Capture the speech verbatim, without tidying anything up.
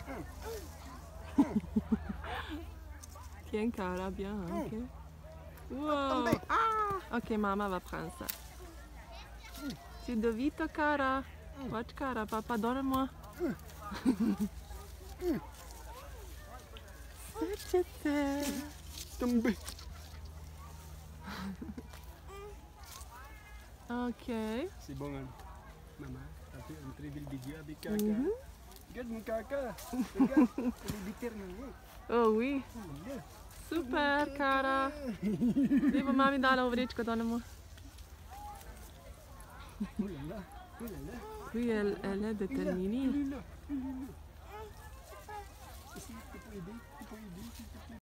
Tiens, Cara, bien, ok. Wow. Ok, maman va prendre ça. Tu dovito, Cara. Watch, Cara, papa, donne-moi. C'était. Tombé. Ok. C'est bon, hein? Maman, t'as fait un très bel vidéo avec Caca. Mm-hmm. Regarde mon Caca. Regarde, elle est déterminée. Oh oui. Super, Cara. Viva, mami, dá la ovrečko, donne-moi. Oh là là, oh là là. Oui, elle, elle est déterminée. Il est là, il est là. Ici, je peux aider.